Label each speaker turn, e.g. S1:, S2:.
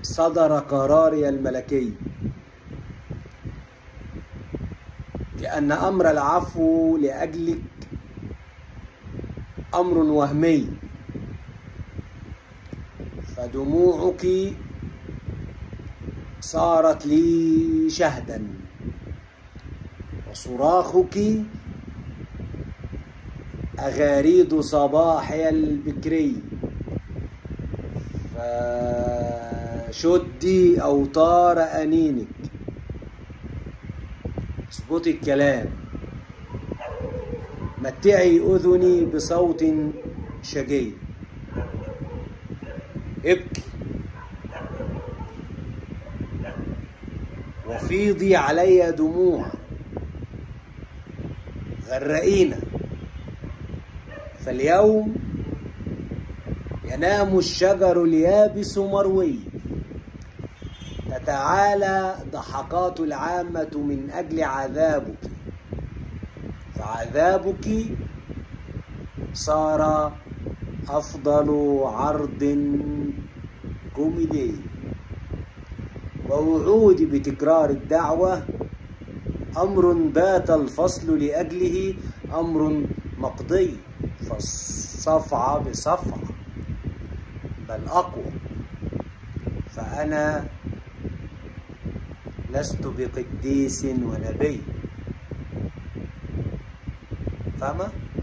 S1: صدر قراري الملكي، لأن أمر العفو لأجلك أمر وهمي، فدموعك صارت لي شهدا، وصراخك أغاريد صباحي البكري، فشدي أوتار أنينك، اظبطي الكلام، متعي أذني بصوت شجي، ابكي وفيضي علي دموع، غرقينا، فاليوم ينام الشجر اليابس مروي، تتعالى ضحكات العامة من أجل عذابك، فعذابك صار أفضل عرض كوميدي، ووعودي بتكرار الدعوة أمر بات الفصل لأجله أمر مقضي، فالصفعة بصفعة بل أقوى، فأنا لست بقديس ونبي، فاهمة؟